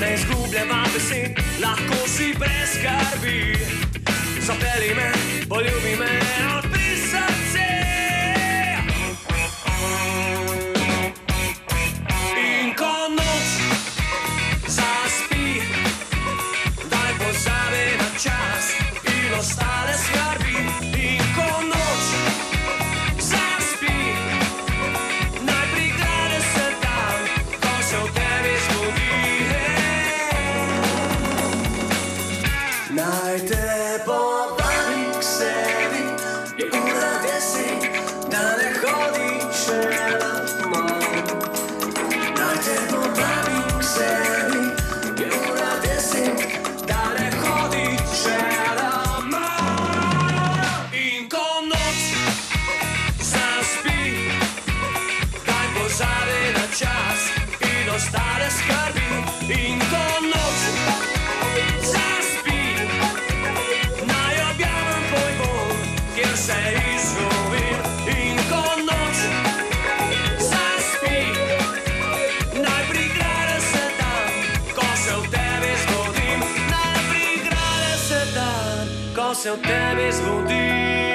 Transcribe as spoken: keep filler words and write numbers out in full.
ne izgubljava besed, lahko si brez skrbi. Zapelji me, poljubi me, odpri srce. In ko noč zaspi, daj pozabi na čas in ostale skrbi. In ko noč zaspi, naj prigrade se dan, ko se v tebi zgodi. Naj te povabim k sebi, je ura deset, da ne hodiš še domov. Naj te povabim k sebi, je ura deset, da ne hodiš še domov. In ko noč zaspi, daj pozabi na čas in ostale skrbi. In ko noč zaspi, naj objavim tvoj dom, kjer se izgubim. In ko noč zaspi, naj prigrade se dan, ko se v tebi zbudim. Naj prigrade se dan, ko se v tebi zbudim.